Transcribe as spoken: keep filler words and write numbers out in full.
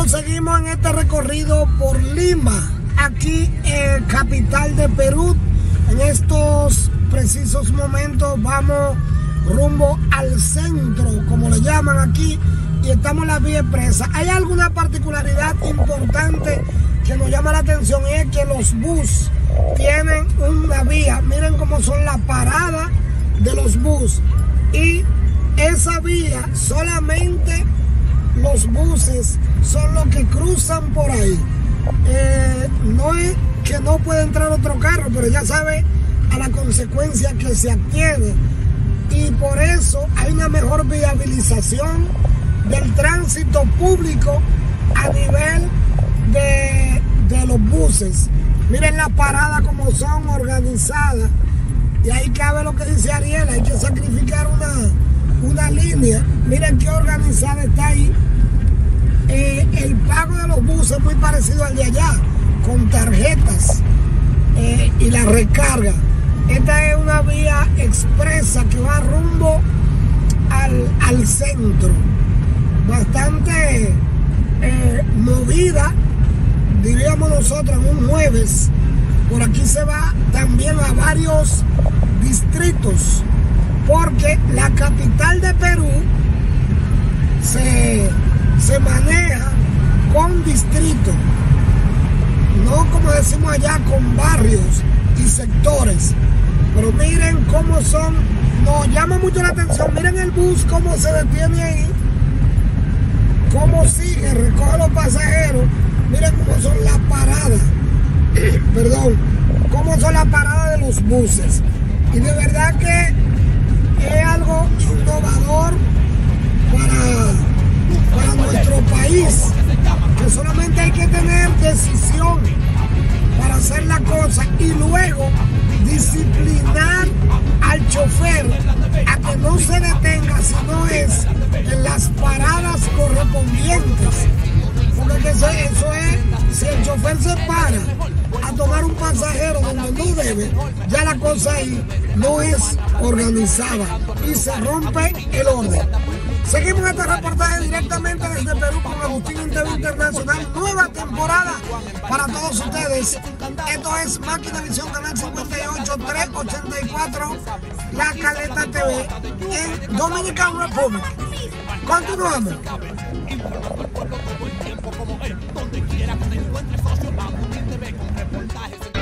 Bueno, seguimos en este recorrido por Lima, aquí en capital de Perú. En estos precisos momentos vamos rumbo al centro, como le llaman aquí, y estamos en la vía expresa. Hay alguna particularidad importante que nos llama la atención, y es que los buses tienen una vía. Miren cómo son las paradas de los buses, y esa vía solamente los buses son los que cruzan por ahí. Eh, no es que no puede entrar otro carro, pero ya sabe a la consecuencia que se adquiere, y por eso hay una mejor viabilización del tránsito público a nivel de, de los buses. Miren las paradas como son organizadas, y ahí cabe lo que dice Ariel, hay que sacrificar una, una línea. Miren qué organizada está ahí. Eh, el pago de los buses es muy parecido al de allá, con tarjetas eh, y la recarga. Esta es una vía expresa que va rumbo al, al centro, bastante eh, movida, diríamos nosotros, en un jueves. Por aquí se va también a varios distritos, porque la capital de Perú se, se maneja con distritos, no como decimos allá, con barrios y sectores. Pero miren cómo son, nos llama mucho la atención. Miren el bus cómo se detiene ahí, cómo sigue, recoge los pasajeros. Miren cómo son las paradas, perdón, cómo son las paradas de los buses. Y de verdad que es algo innovador para, para nuestro país, que solamente hay que tener decisión para hacer la cosa y luego disciplinar al chofer a que no se detenga si no es en las paradas correspondientes. Porque eso, eso es, si el chofer se para a tomar un pasajero donde no debe, ya la cosa ahí no es organizada y se rompe el orden. Seguimos este reportaje directamente desde Perú con Agustín en T V Internacional. Nueva temporada para todos ustedes. Esto es Máquina Visión, canal cincuenta y ocho, trescientos ochenta y cuatro, La Caleta T V en Dominican Republic. Continuamos. Donde quiera que te encuentres, socio, vamos, te ve con reportajes.